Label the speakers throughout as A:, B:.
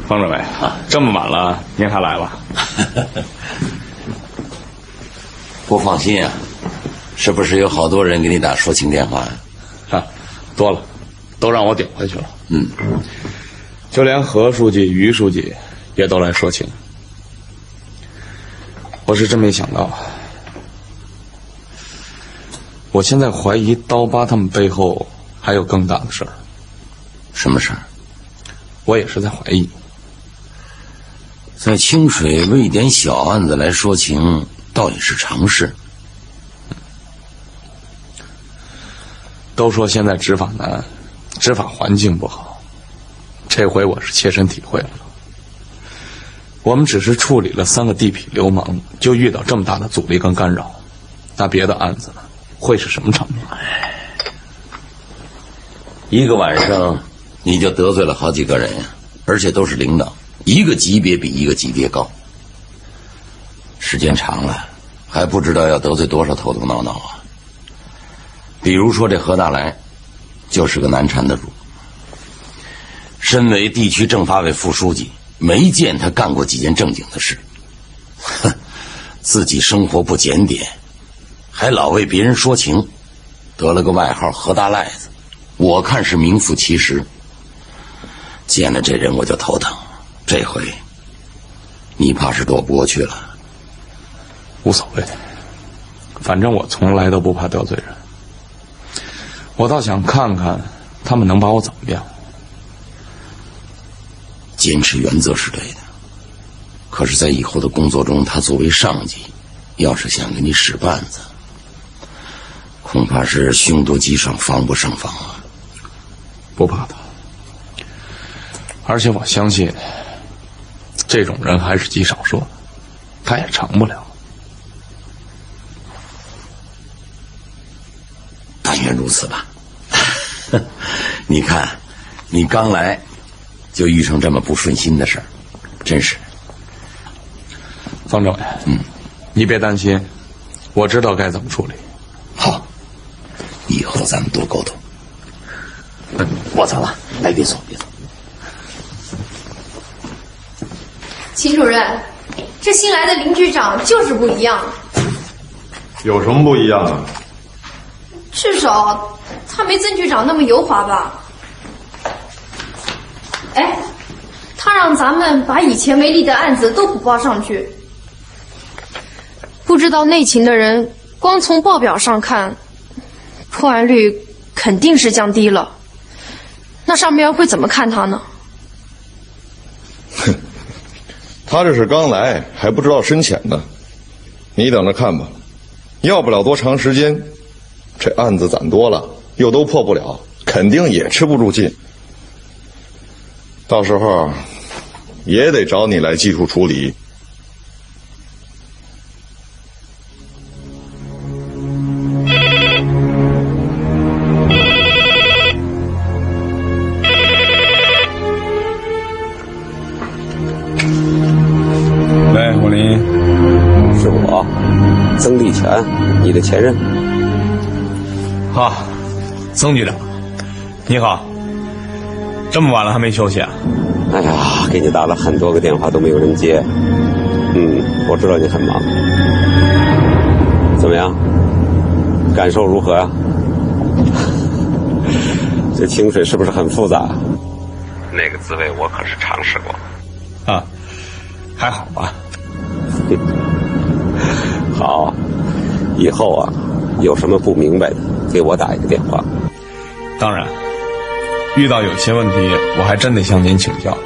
A: 方政委啊，这么晚了您还来了？
B: 不放心啊，是不是有好多人给你打说情电话呀？
A: 啊，多了，都让我顶回去了。就连何书记、于书记也都来说情。我是真没想到，我现在怀疑刀疤他们背后还有更大的事儿。
B: 什么事儿？
A: 我也是在怀疑。
B: 在清水为一点小案子来说情，倒也是常事。
A: 都说现在执法难，执法环境不好，这回我是切身体会了。我们只是处理了3个地痞流氓，就遇到这么大的阻力跟干扰，那别的案子呢，会是什么场面？
B: 一个晚上你就得罪了好几个人呀，而且都是领导，一个级别比一个级别高。时间长了，还不知道要得罪多少头头脑脑啊。比如说这何大来，就是个难缠的主。身为地区政法委副书记，没见他干过几件正经的事。哼，自己生活不检点，还老为别人说情，得了个外号何大赖子，我看是名副其实。见了这人我就头疼，这回你怕是躲不过去了。
A: 无所谓，反正我从来都不怕得罪人。我倒想看看他们能把我怎么样。
B: 坚持原则是对的，可是在以后的工作中，他作为上级，要是想给你使绊子，恐怕是凶多吉少，防不胜防啊。
A: 不怕他，而且我相信这种人还是极少数的，他也成不了。
B: 但愿如此吧。你看，你刚来就遇上这么不顺心的事儿，真是。
A: 方政委，你别担心，我知道该怎么处理。
B: 好，以后咱们多沟通。我走了，哎，别走，别走。
C: 秦主任，这新来的林局长就是不一样。
D: 有什么不一样啊？
C: 至少他没曾局长那么油滑吧？哎，他让咱们把以前没立的案子都补报上去。不知道内情的人，光从报表上看，破案率肯定是降低了。那上面会怎么看他呢？
D: 哼，他这是刚来，还不知道深浅呢。你等着看吧，要不了多长时间，这案子攒多了，又都破不了，肯定也吃不住劲。到时候也得找你来技术处理。
A: 喂，武林，
E: 是我，曾立全，你的前任。
A: 好，曾局长，你好。这么晚了还没休息啊？
E: 哎呀，给你打了很多个电话都没有人接。我知道你很忙。怎么样？感受如何呀？这清水是不是很复杂？那个滋味我可是尝试过。
A: 啊，还好吧。
E: 好，以后啊，有什么不明白的，给我打一个电话。
A: 当然。遇到有些问题，我还真得向您请教。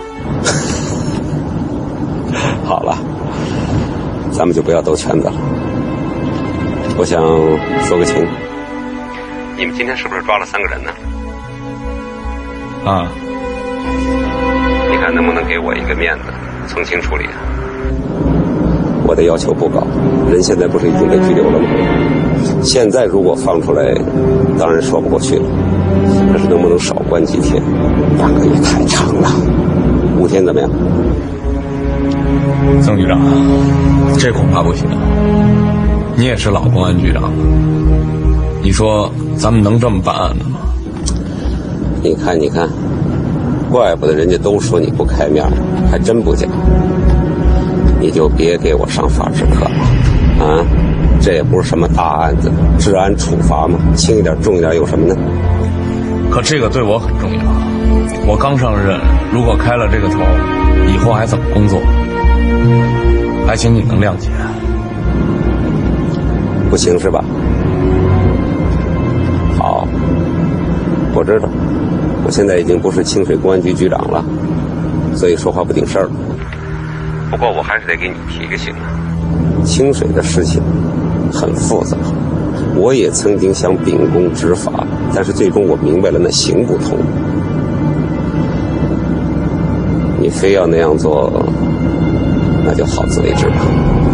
E: 好了，咱们就不要兜圈子了。我想说个情。你们今天是不是抓了3个人呢？
A: 啊。
E: 你看能不能给我一个面子，从轻处理？我的要求不高，人现在不是已经被拘留了吗？现在如果放出来，当然说不过去了。可是能不能少关几天？2个月太长了，5天怎么样？
A: 曾局长，这恐怕不行。你也是老公安局长，你说咱们能这么办案的吗？
E: 你看， 怪不得人家都说你不开面，还真不假。你就别给我上法制课了，啊，这也不是什么大案子，治安处罚嘛，轻一点重一点有什么呢？
A: 可这个对我很重要。我刚上任，如果开了这个头，以后还怎么工作？还请你能谅解。
E: 不行是吧？好，我知道，我现在已经不是清水公安局局长了，所以说话不顶事儿了。 不过我还是得给你提个醒啊，清水的事情很复杂，我也曾经想秉公执法，但是最终我明白了那行不通。你非要那样做，那就好自为之吧。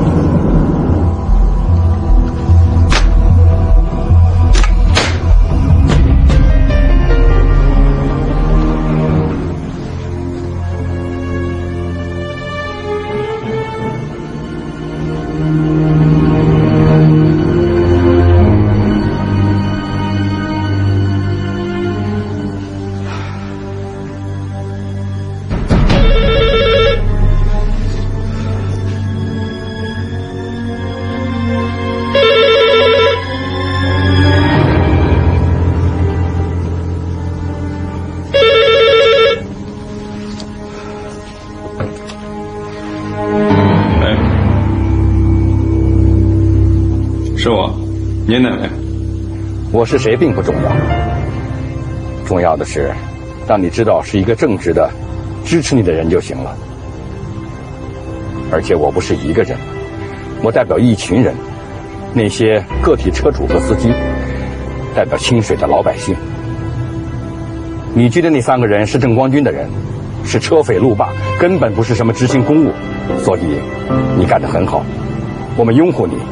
A: 是我，您哪位？
F: 我是谁并不重要，重要的是让你知道是一个正直的支持你的人就行了。而且我不是一个人，我代表一群人，那些个体车主和司机，代表清水的老百姓。你拘的那3个人是郑光军的人，是车匪路霸，根本不是什么执行公务，所以你干得很好，我们拥护你。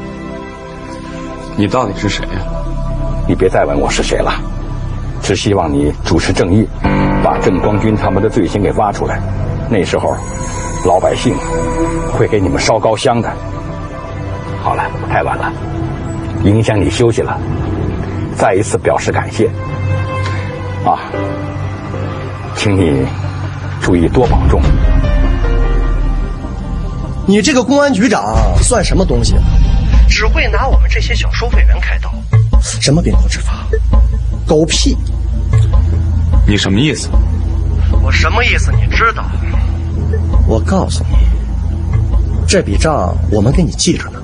A: 你到底是谁呀？
F: 你别再问我是谁了，只希望你主持正义，把郑光军他们的罪行给挖出来。那时候，老百姓会给你们烧高香的。好了，太晚了，影响你休息了。再一次表示感谢。啊，请你注意多保重。
G: 你这个公安局长算什么东西啊？只会拿我们这些小收费员开刀，什么秉公执法，狗屁！
A: 你什么意思？
G: 我什么意思你知道？我告诉你，这笔账我们给你记着呢。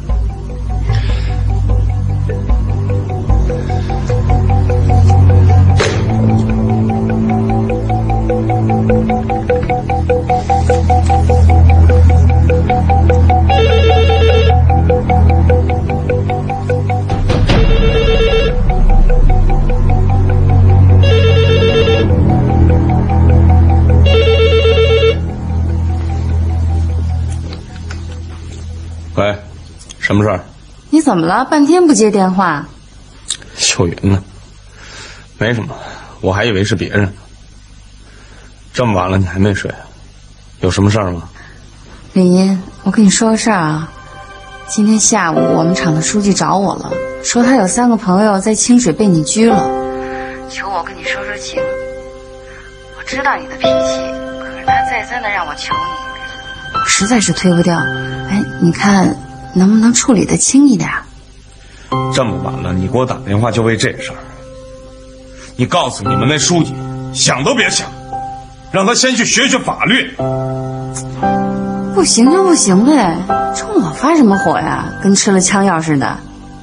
A: 喂，什么事儿？
H: 你怎么了？半天不接电话。
A: 秀云呢？没什么，我还以为是别人呢。这么晚了你还没睡？有什么事儿吗？
H: 李英，我跟你说个事儿啊。今天下午我们厂的书记找我了，说他有3个朋友在清水被你拘了，求我跟你说说情。我知道你的脾气，可是他再三的让我求你，我实在是推不掉。哎，你看能不能处理得轻一点？
A: 这么晚了，你给我打电话就为这事儿？你告诉你们那书记，想都别想，让他先去学学法律。
H: 不行就不行呗，冲我发什么火呀？跟吃了枪药似的。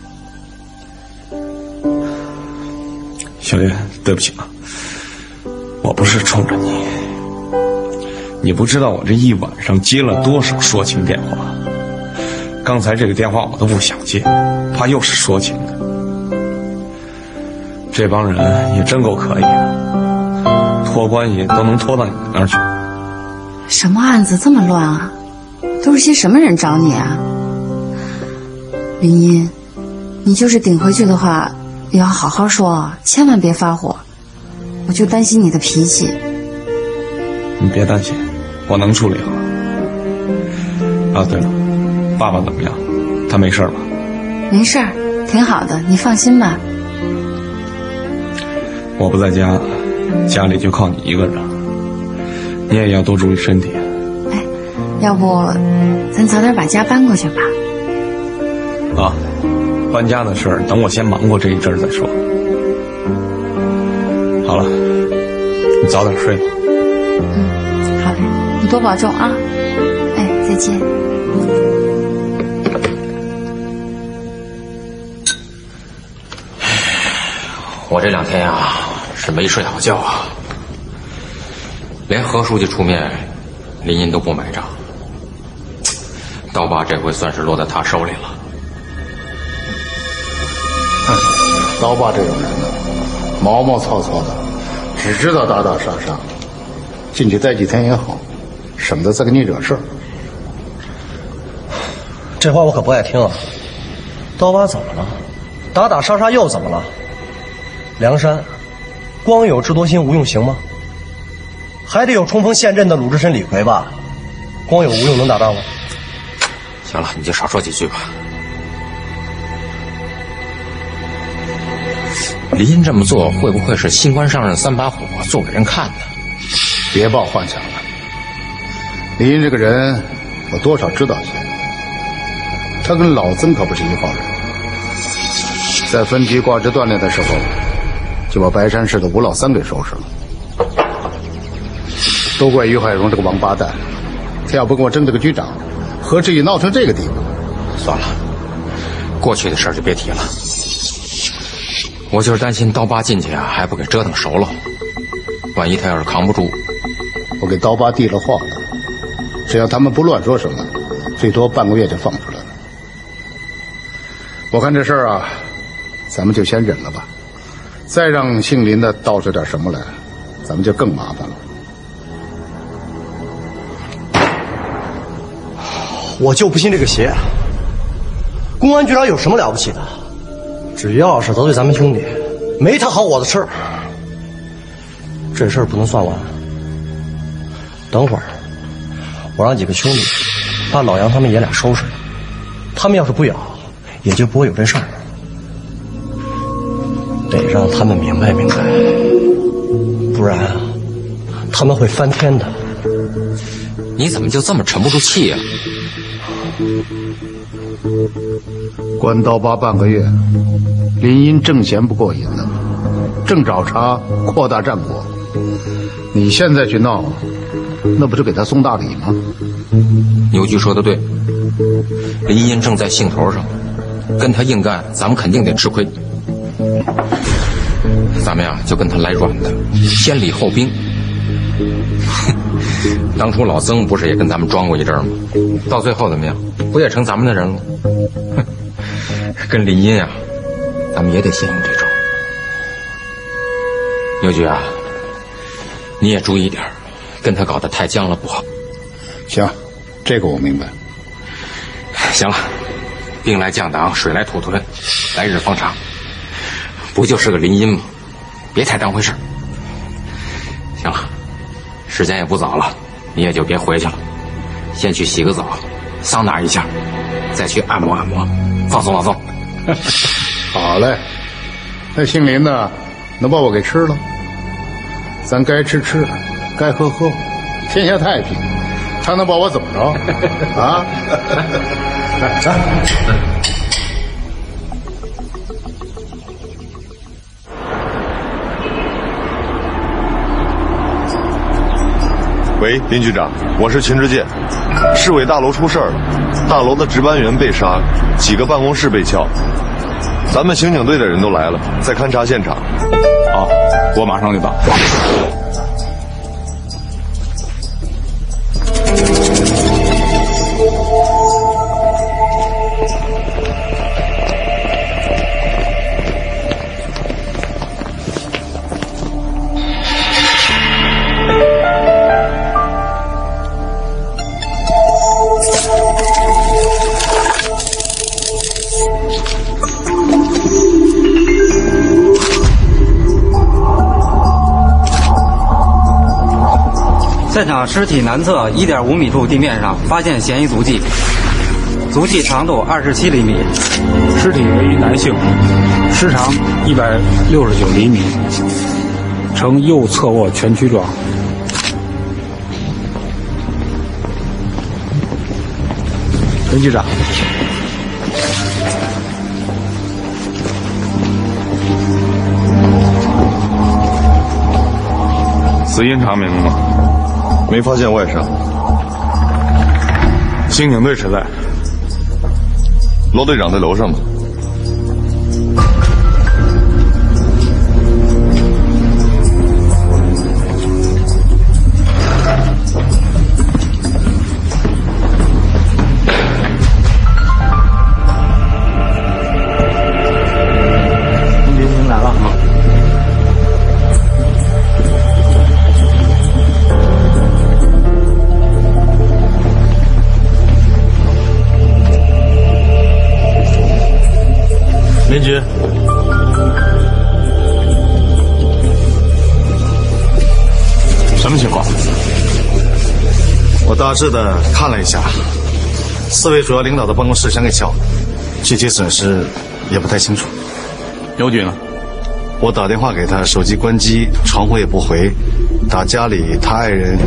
A: 小月，对不起啊，我不是冲着你。你不知道我这一晚上接了多少说情电话，刚才这个电话我都不想接，怕又是说情的。这帮人也真够可以的，托关系都能拖到你那儿去。
H: 什么案子这么乱啊？都是些什么人找你啊？林音，你就是顶回去的话，也要好好说，千万别发火。我就担心你的脾气。
A: 你别担心，我能处理好。啊，对了，爸爸怎么样？他没事吧？
H: 没事儿，挺好的，你放心吧。
A: 我不在家，家里就靠你一个人。 你也要多注意身体。
H: 哎，要不咱早点把家搬过去吧？
A: 啊，搬家的事儿等我先忙过这一阵儿再说。好了，你早点睡吧。
H: 好嘞，你多保重啊！哎，再见。
I: 我这2天呀是没睡好觉啊，连何书记出面，林荫都不买账。刀疤这回算是落在他手里了。
J: 刀疤这种人呢，毛毛糙糙的，只知道打打杀杀，进去待几天也好，省得再给你惹事儿。
G: 这话我可不爱听啊！刀疤怎么了？打打杀杀又怎么了？梁山，光有智多星吴用行吗？还得有冲锋陷阵的鲁智深李逵吧？光有吴用能打仗吗？
I: 行了，你就少说几句吧。林荫这么做，会不会是新官上任3把火，做给人看的？
J: 别抱幻想了。林荫这个人，我多少知道些。他跟老曾可不是一号人。在分局挂职锻炼的时候，就把白山市的吴老三给收拾了。都怪于海荣这个王八蛋，他要不跟我争这个局长，何至于闹成这个地步？
I: 算了，过去的事就别提了。我就是担心刀疤进去啊，还不给折腾熟了。万一他要是扛不住，
J: 我给刀疤递了话了，只要他们不乱说什么，最多半个月就放出来了。我看这事儿啊，咱们就先忍了吧。再让姓林的倒出点什么来，咱们就更麻烦了。
G: 我就不信这个邪。公安局长有什么了不起的？只要是得罪咱们兄弟，没他好我的事儿。这事儿不能算完。等会儿，我让几个兄弟把老杨他们爷俩收拾了。他们要是不咬，也就不会有这事儿。得让他们明白明白，不然啊，他们会翻天的。
I: 你怎么就这么沉不住气啊？
J: 关刀疤半个月，林荫正嫌不过瘾呢，正找茬扩大战果。你现在去闹，那不是给他送大礼吗？
I: 牛局说的对，林荫正在兴头上，跟他硬干，咱们肯定得吃亏。咱们呀，就跟他来软的，先礼后兵。当初老曾不是也跟咱们装过一阵吗？到最后怎么样？不也成咱们的人了？跟林荫啊，咱们也得先用这招。牛局啊，你也注意点，跟他搞得太僵了不好。
J: 行，这个我明白。
I: 行了，兵来将挡，水来土屯，来日方长。不就是个林荫吗？别太当回事。行了，时间也不早了，你也就别回去了，先去洗个澡，桑拿一下，再去按摩按摩，放松放松。
J: 好嘞，那姓林的能把我给吃了，咱该吃吃，该喝喝，天下太平，他能把我怎么着啊？来，走。
D: 喂，林局长，我是秦志健。市委大楼出事儿了，大楼的值班员被杀，几个办公室被撬。咱们刑警队的人都来了，在勘察现场。
A: 好，我马上就到。
K: 现场尸体南侧1.5米处地面上发现嫌疑足迹，足迹长度27厘米，
L: 尸体为男性，尸长169厘米，呈右侧卧蜷曲状。 陈局长，
A: 死因查明了吗？
D: 没发现外伤。
A: 刑警队谁在？
D: 罗队长在楼上吗？
L: 您来了啊！
G: 民局，
A: 什么情况？
G: 我大致的看了一下，4位主要领导的办公室全给撬了，具体损失也不太清楚。
A: 邮局呢？
G: 我打电话给他，手机关机，传呼也不回。打家里，他爱人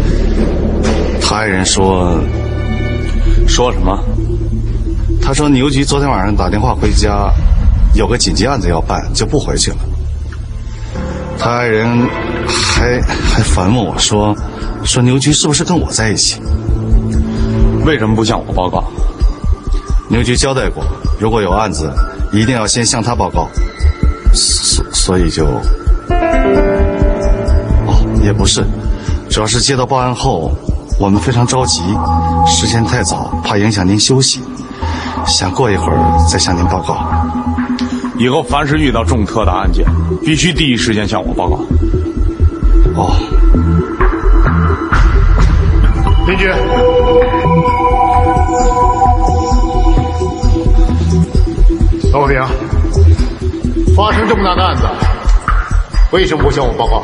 G: 说
A: 什么？
G: 他说邮局昨天晚上打电话回家，有个紧急案子要办，就不回去了。他爱人还反问我说邮局是不是跟我在一起？
A: 为什么不向我报告？
G: 邮局交代过，如果有案子，一定要先向他报告。所以就……也不是，主要是接到报案后，我们非常着急，时间太早，怕影响您休息，想过一会儿再向您报告。
A: 以后凡是遇到重特大案件，必须第一时间向我报告。
J: 邻居，老兵，发生这么大的案子，为什么不向我报告？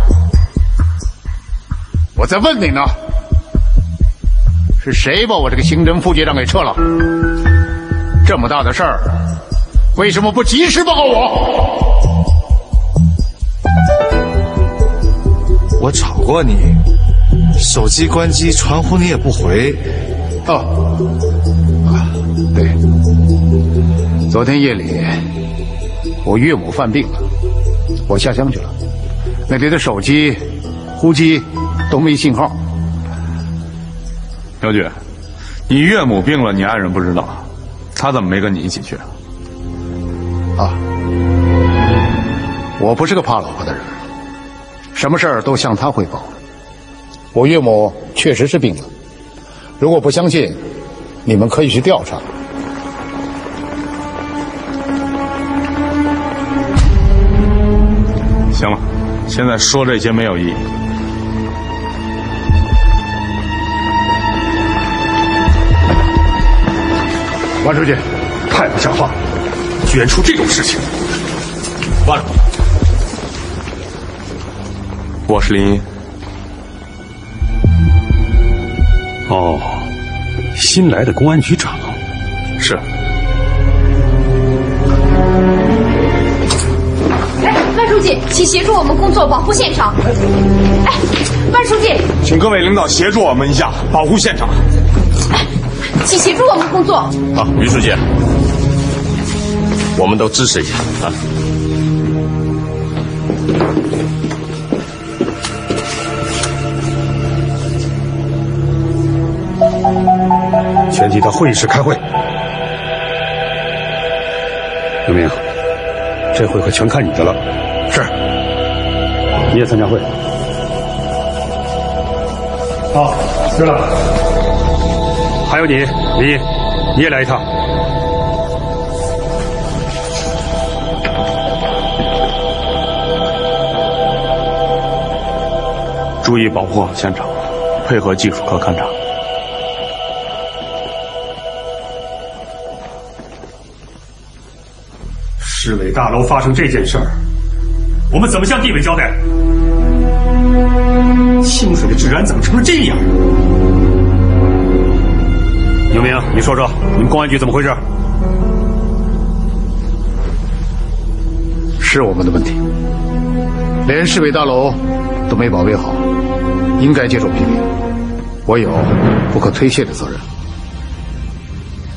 J: 我在问你呢，是谁把我这个刑侦副局长给撤了？这么大的事儿，为什么不及时报告我？
G: 我找过你，手机关机，传呼你也不回。
J: 对，昨天夜里我岳母犯病了，我下乡去了，那里的手机、呼机都没信号。
A: 姚局，你岳母病了，你爱人不知道，他怎么没跟你一起去？
J: 我不是个怕老婆的人，什么事儿都向他汇报。我岳母确实是病了，如果不相信，你们可以去调查。
A: 行了，现在说这些没有意义。
J: 王书记，
F: 太不像话了，居然出这种事情！完了，
A: 我是林一。
F: 新来的公安局长。
A: 是。
C: 万书记，请协助我们工作，保护现场。万书记，
A: 请各位领导协助我们一下，保护现场。
C: 请协助我们工作。
M: 好，于书记，我们都支持一下啊。
F: 全体到会议室开会。刘明，这回可全看你的了。是。你也参加会。好，是了。还有你，林一，你也来一趟。
A: 注意保护好现场，配合技术科勘查。
F: 市委大楼发生这件事儿，我们怎么向地委交代？清水的治安怎么成了这样？刘明，你说说，你们公安局怎么回事？
J: 是我们的问题，连市委大楼都没保卫好，应该接受批评。我有不可推卸的责任。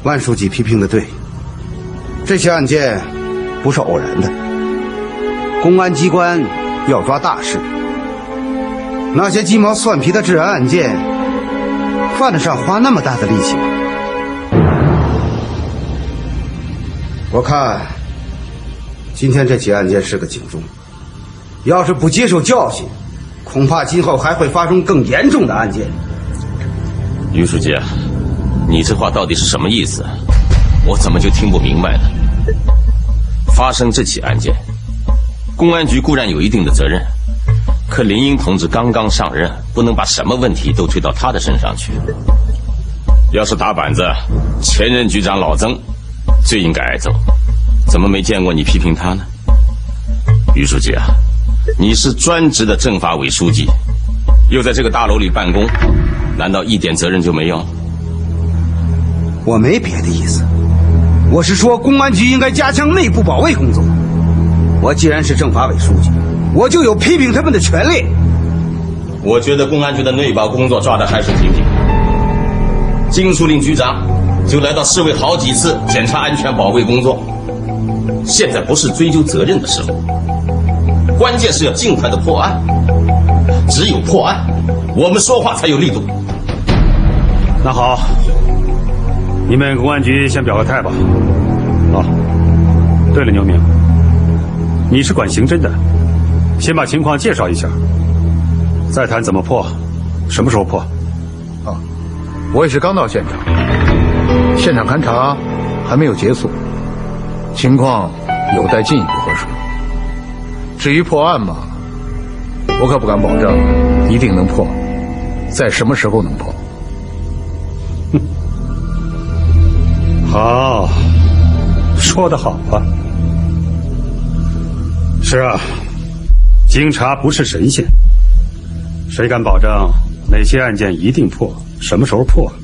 N: 万书记批评的对，这些案件不是偶然的，公安机关要抓大事。那些鸡毛蒜皮的治安案件，犯得上花那么大的力气吗？我看今天这起案件是个警钟，要是不接受教训，恐怕今后还会发生更严重的案件。
B: 于书记，你这话到底是什么意思？我怎么就听不明白呢？发生这起案件，公安局固然有一定的责任，可林英同志刚刚上任，不能把什么问题都推到他的身上去。要是打板子，前任局长老曾最应该挨揍，怎么没见过你批评他呢？于书记啊，你是专职的政法委书记，又在这个大楼里办公，难道一点责任就没有？
N: 我没别的意思，我是说公安局应该加强内部保卫工作。我既然是政法委书记，我就有批评他们的权利。
B: 我觉得公安局的内保工作抓得还是挺紧。金树林局长就来到市委好几次检查安全保卫工作，现在不是追究责任的时候，关键是要尽快的破案。只有破案，我们说话才有力度。
L: 那好，你们公安局先表个态吧。哦，对了，牛明，你是管刑侦的，先把情况介绍一下，再谈怎么破，什么时候破。
J: 啊，我也是刚到现场，现场勘查还没有结束，情况有待进一步核实。至于破案嘛，我可不敢保证一定能破，在什么时候能破。
L: 好，说得好啊。是啊，警察不是神仙，谁敢保证哪些案件一定破，什么时候破？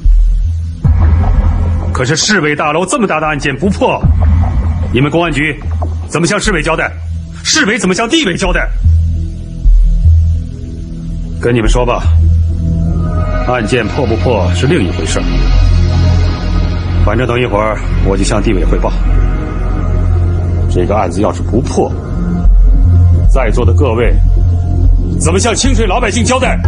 L: 可是市委大楼这么大的案件不破，你们公安局怎么向市委交代？市委怎么向地委交代？跟你们说吧，案件破不破是另一回事，反正等一会儿我就向地委汇报。这个案子要是不破，在座的各位怎么向清水老百姓交代？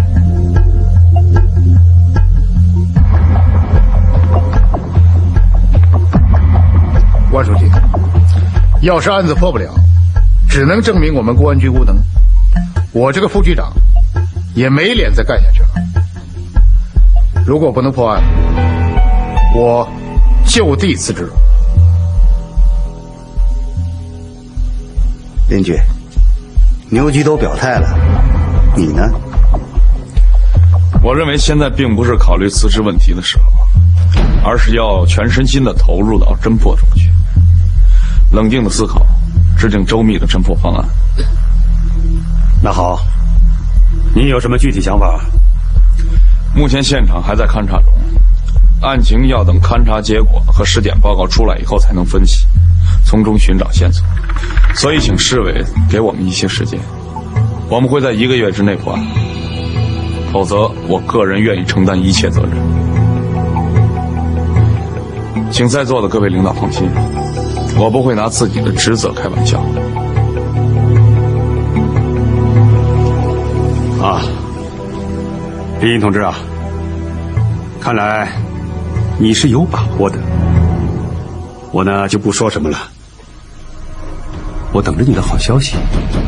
J: 万书记，要是案子破不了，只能证明我们公安局无能。我这个副局长也没脸再干下去了。如果不能破案，我就地辞职。
N: 林局，牛局都表态了，你呢？
A: 我认为现在并不是考虑辞职问题的时候，而是要全身心的投入到侦破中去，冷静的思考，制定周密的侦破方案。
L: 那好，您有什么具体想法？
A: 目前现场还在勘查中，案情要等勘查结果和尸检报告出来以后才能分析，从中寻找线索。所以请市委给我们一些时间，我们会在1个月之内破案，否则我个人愿意承担一切责任。请在座的各位领导放心，我不会拿自己的职责开玩笑。
L: 啊，林同志啊，看来你是有把握的，我呢就不说什么了，我等着你的好消息。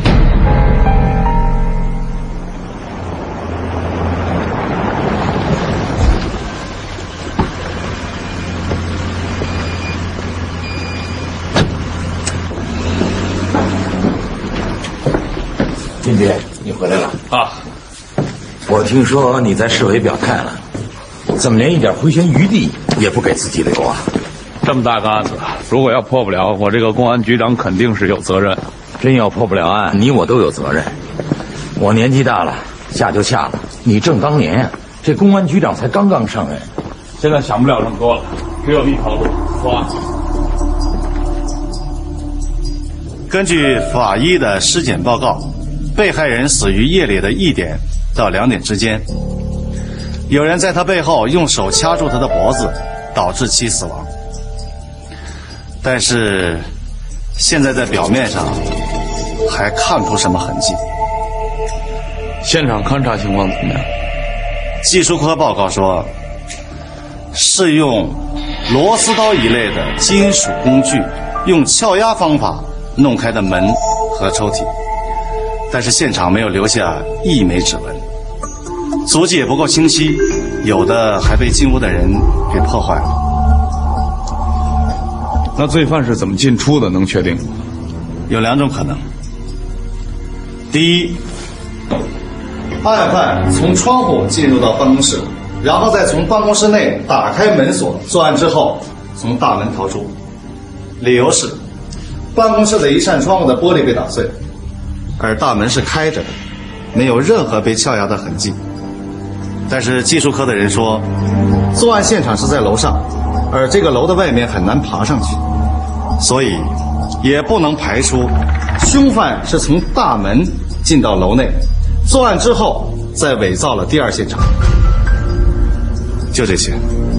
B: 金姐，你回来了
A: 啊！
B: 我听说你在市委表态了，怎么连一点回旋余地也不给自己留啊？
A: 这么大个案子，如果要破不了，我这个公安局长肯定是有责任。
B: 真要破不了案，你我都有责任。我年纪大了，下就下了。你正当年呀，这公安局长才刚刚上任，
A: 现在想不了这么多了，只有一条路，破案。
O: 根据法医的尸检报告，被害人死于夜里的1点到2点之间，有人在他背后用手掐住他的脖子，导致其死亡。 但是现在在表面上还看不出什么痕迹。
A: 现场勘查情况怎么样？
O: 技术科报告说，是用螺丝刀一类的金属工具，用撬压方法弄开的门和抽屉，但是现场没有留下一枚指纹，足迹也不够清晰，有的还被进屋的人给破坏了。
A: 那罪犯是怎么进出的？能确定吗？
O: 有2种可能。第一，案犯从窗户进入到办公室，然后再从办公室内打开门锁，作案之后从大门逃出。理由是，办公室的一扇窗户的玻璃被打碎，而大门是开着的，没有任何被撬压的痕迹。但是技术科的人说，作案现场是在楼上，而这个楼的外面很难爬上去，所以也不能排除凶犯是从大门进到楼内，作案之后再伪造了第2现场。就这些。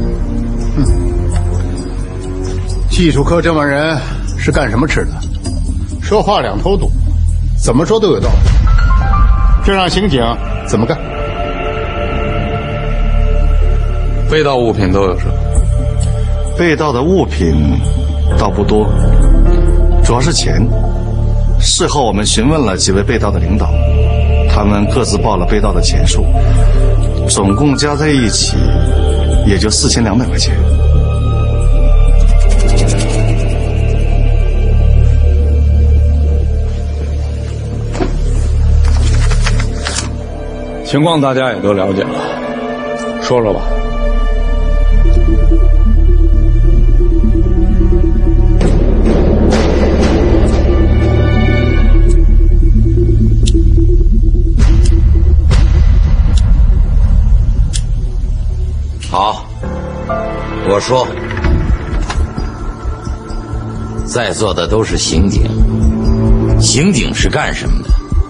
J: 技术科这帮人是干什么吃的？说话2头堵，怎么说都有道理。这让刑警怎么干？
A: 被盗物品都有什么？
O: 被盗的物品倒不多，主要是钱。事后我们询问了几位被盗的领导，他们各自报了被盗的钱数，总共加在一起也就4200块钱。
A: 情况大家也都了解了，说说吧。
B: 好，我说，在座的都是刑警，刑警是干什么的？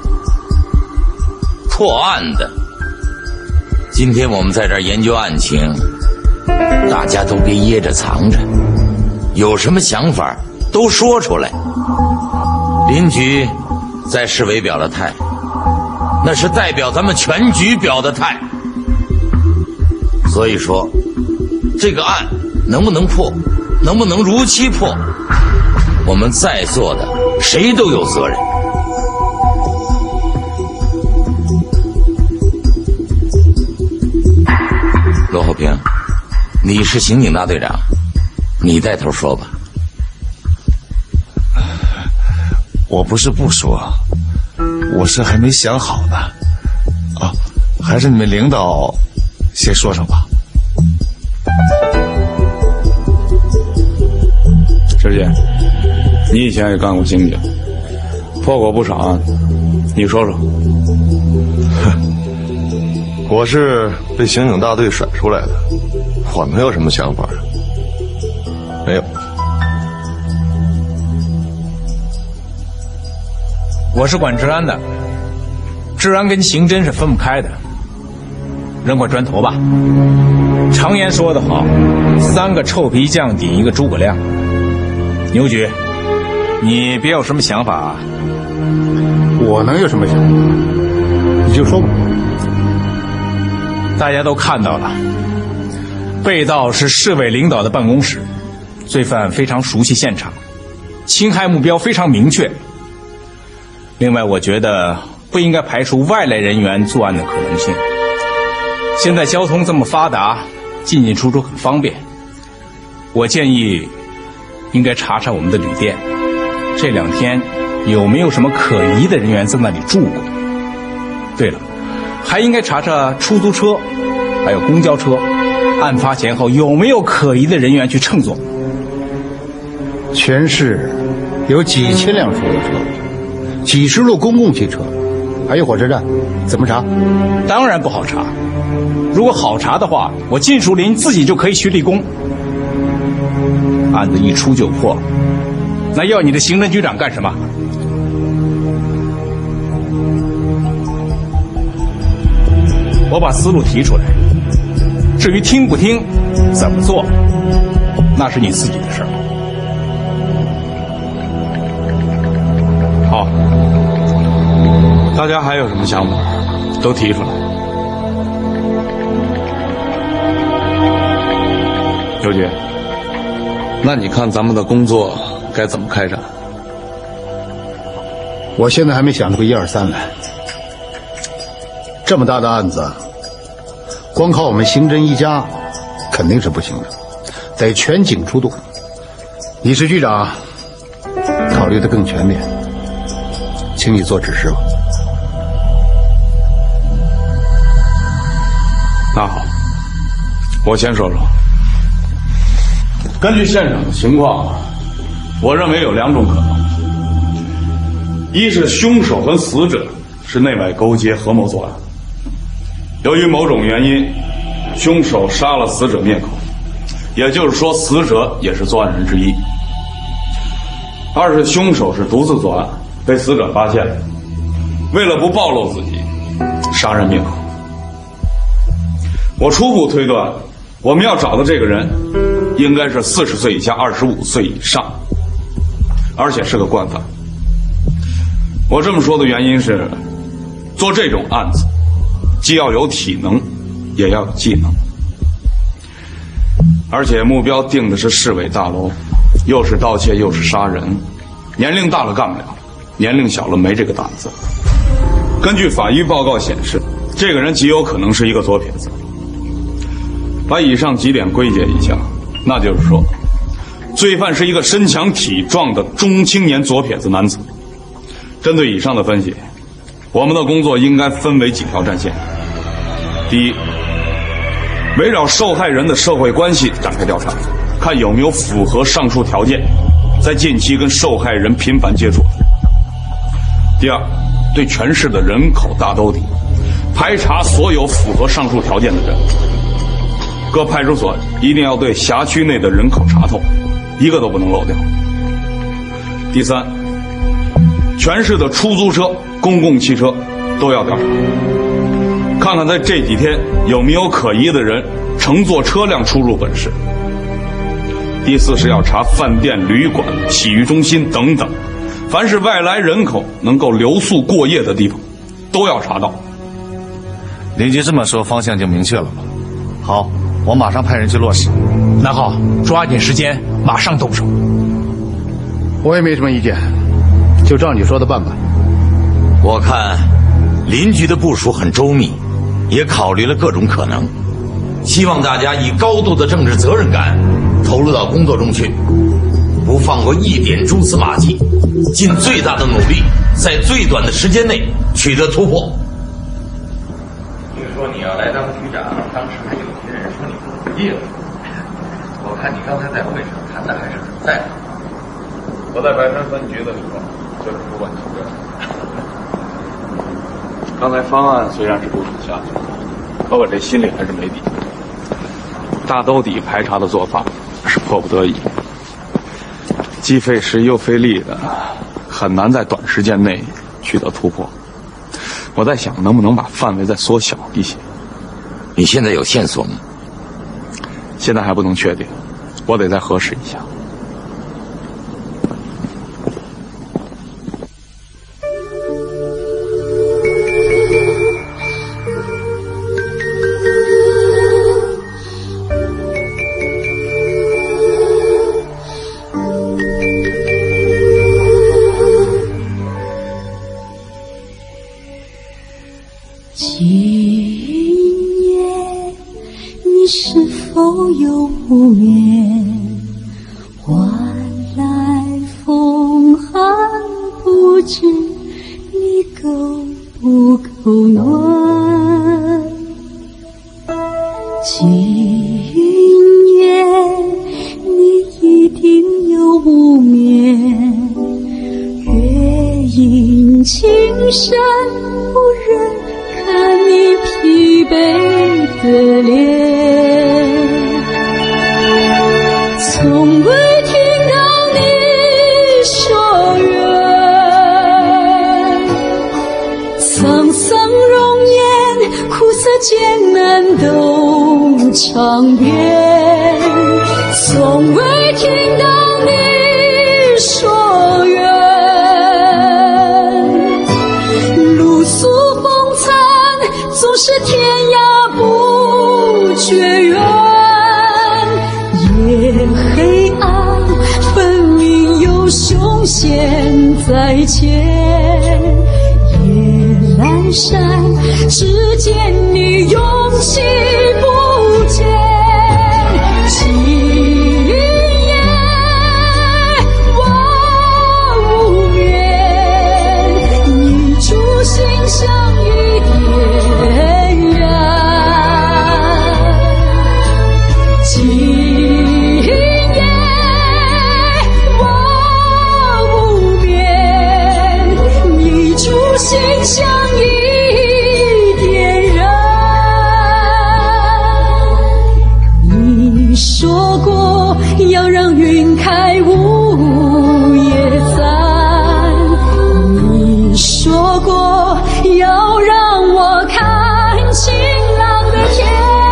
B: 破案的。今天我们在这儿研究案情，大家都别掖着藏着，有什么想法都说出来。邻居在市委表了态，那是代表咱们全局表的态。所以说，这个案能不能破，能不能如期破，我们在座的谁都有责任。罗厚平，你是刑警大队长，你带头说吧。
O: 我不是不说，我是还没想好呢。啊，还是你们领导先说上吧。
A: 师姐，你以前也干过刑警，破过不少案，你说说。
D: 我是被刑警大队甩出来的，我没有什么想法，没有。
P: 我是管治安的，治安跟刑侦是分不开的。扔块砖头吧。常言说得好，3个臭皮匠顶1个诸葛亮。牛局，你别有什么想法啊？
J: 我能有什么想法？你就说吧。
P: 大家都看到了，被盗是市委领导的办公室，罪犯非常熟悉现场，侵害目标非常明确。另外，我觉得不应该排除外来人员作案的可能性。现在交通这么发达，进进出出很方便，我建议应该查查我们的旅店，这2天有没有什么可疑的人员在那里住过。对了，还应该查查出租车还有公交车，案发前后有没有可疑的人员去乘坐。
J: 全市有几千辆出租车，几十路公共汽车，还有火车站，怎么查？
P: 当然不好查。如果好查的话，我靳树林自己就可以去立功。案子一出就破，那要你的刑侦局长干什么？我把思路提出来，至于听不听、怎么做，那是你自己的事儿。
A: 家还有什么想法，都提出来。刘局，那你看咱们的工作该怎么开展？
J: 我现在还没想出个1、2、3来。这么大的案子，光靠我们刑侦一家肯定是不行的，得全警出动。你是局长，考虑的更全面，请你做指示吧。
A: 那好，我先说说。根据现场的情况，我认为有2种可能：一是凶手和死者是内外勾结合谋作案，由于某种原因，凶手杀了死者灭口，也就是说死者也是作案人之一；二是凶手是独自作案，被死者发现了，为了不暴露自己，杀人灭口。我初步推断，我们要找的这个人应该是40岁以下25岁以上，而且是个惯犯。我这么说的原因是，做这种案子既要有体能也要有技能，而且目标定的是市委大楼，又是盗窃又是杀人，年龄大了干不了，年龄小了没这个胆子。根据法医报告显示，这个人极有可能是一个左撇子。把以上几点归结一下，那就是说，罪犯是一个身强体壮的中青年左撇子男子。针对以上的分析，我们的工作应该分为几条战线。第一，围绕受害人的社会关系展开调查，看有没有符合上述条件，在近期跟受害人频繁接触。第二，对全市的人口大兜底，排查所有符合上述条件的人。各派出所一定要对辖区内的人口查透，一个都不能漏掉。第三，全市的出租车、公共汽车都要调查，看看在这几天有没有可疑的人乘坐车辆出入本市。第四是要查饭店、旅馆、洗浴中心等等，凡是外来人口能够留宿过夜的地方，都要查到。
O: 邻居这么说，方向就明确了吧？好，我马上派人去落实。
P: 那好，抓紧时间，马上动手。
J: 我也没什么意见，就照你说的办吧。
B: 我看邻居的部署很周密，也考虑了各种可能，希望大家以高度的政治责任感投入到工作中去，不放过一点蛛丝马迹，尽最大的努力，在最短的时间内取得突破。
I: 听说你要来当局长，当时还有些人说你不服气了。我看你刚才在会上谈的还是很在行。
A: 我在白山分局的时候就是主管局的。刚才方案虽然是部署下去了，可我这心里还是没底。大兜底排查的做法是迫不得已，既费时又费力的，很难在短时间内取得突破。我在想，能不能把范围再缩小一些？
B: 你现在有线索吗？
A: 现在还不能确定，我得再核实一下。
Q: 路宿总是天涯不绝缘。夜黑暗，分明有凶险在前。夜阑珊，只见你勇气不减。今夜我无眠，一炷心像一点燃。今夜我无眠，一炷心像一点燃。你说过要让云开雾也散，你说过要让我看晴朗的天。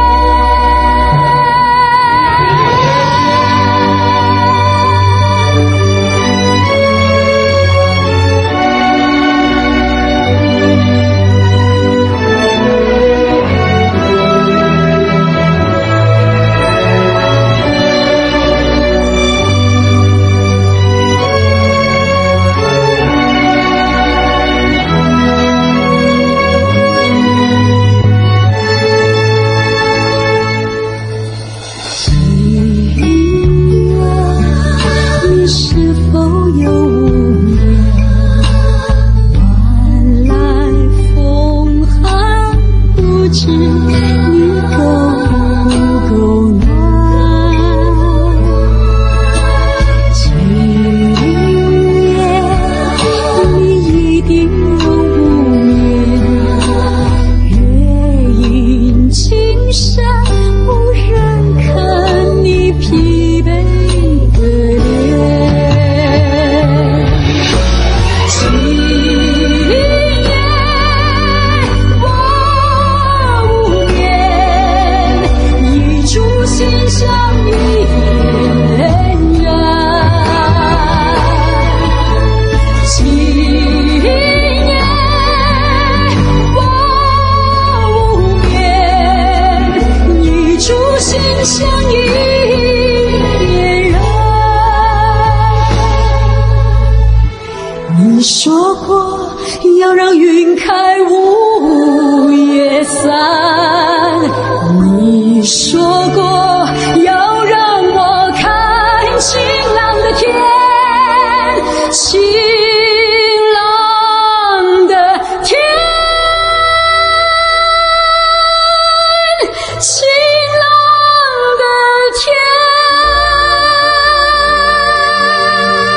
Q: 你说过要让云开雾也散。